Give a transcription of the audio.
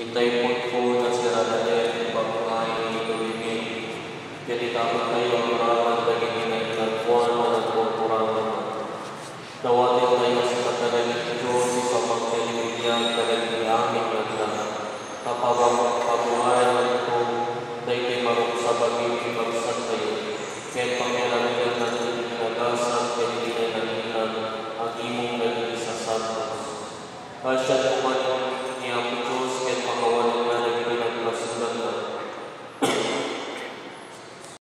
Itay po na sila natin pagkain ito ibig. Jadi takot kayo ang maraming daging na ilalpuan na nagpupurangan. Dawatin tayo sa katalagang Diyos sa magkalimutyang talagang aming naglang. Kapag pabuhayan ito, dahil marong sa pag-ibig magsan kayo. Kaya pangyalan natin nagasan, kaya hindi na nagilan ang imong naging sa santos. Pasya